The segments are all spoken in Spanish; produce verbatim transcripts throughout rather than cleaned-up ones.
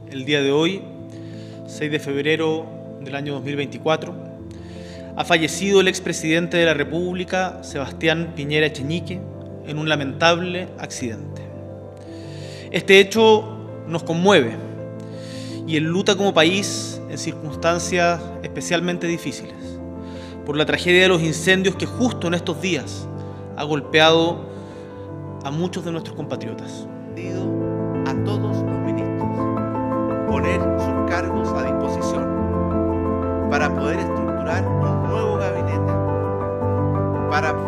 el día de hoy, seis de febrero del año dos mil veinticuatro, ha fallecido el expresidente de la República, Sebastián Piñera Echeñique, en un lamentable accidente. Este hecho nos conmueve y enluta como país en circunstancias especialmente difíciles, por la tragedia de los incendios que justo en estos días ha golpeado a muchos de nuestros compatriotas. A todos los ministros poner sus cargos a disposición para poder estructurar un nuevo gabinete para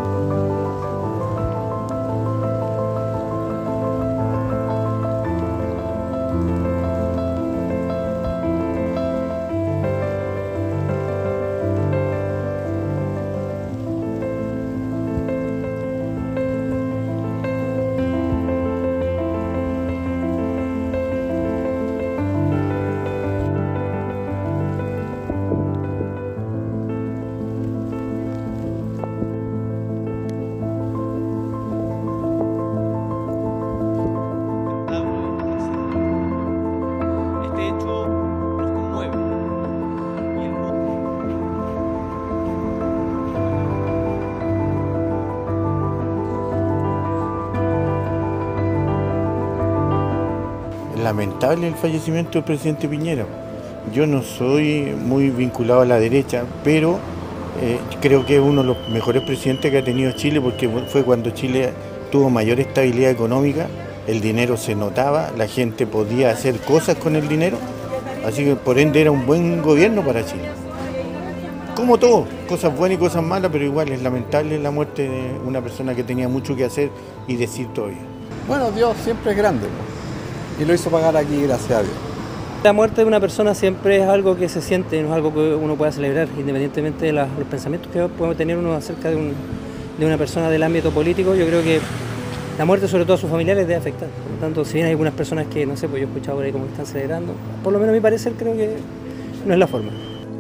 Lamentable el fallecimiento del presidente Piñera. Yo no soy muy vinculado a la derecha, pero eh, creo que es uno de los mejores presidentes que ha tenido Chile, porque fue cuando Chile tuvo mayor estabilidad económica, el dinero se notaba, la gente podía hacer cosas con el dinero, así que por ende era un buen gobierno para Chile. Como todo, cosas buenas y cosas malas, pero igual es lamentable la muerte de una persona que tenía mucho que hacer y decir todavía. Bueno, Dios siempre es grande, y lo hizo pagar aquí, gracias a Dios. La muerte de una persona siempre es algo que se siente, no es algo que uno pueda celebrar, independientemente de los pensamientos que puede tener uno acerca de, un, de una persona del ámbito político. Yo creo que la muerte, sobre todo a sus familiares, debe afectar. Por lo tanto, si bien hay algunas personas que, no sé, pues yo he escuchado por ahí cómo están celebrando, por lo menos a mi parecer creo que no es la forma.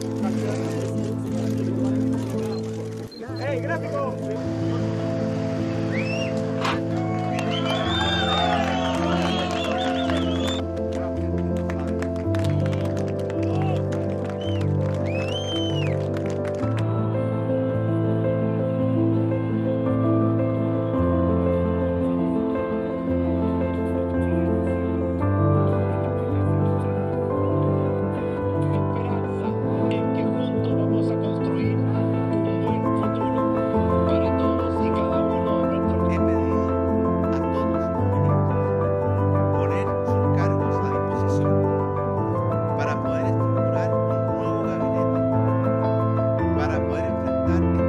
¡Hey, gráfico! para poder estructurar un nuevo gabinete para poder enfrentar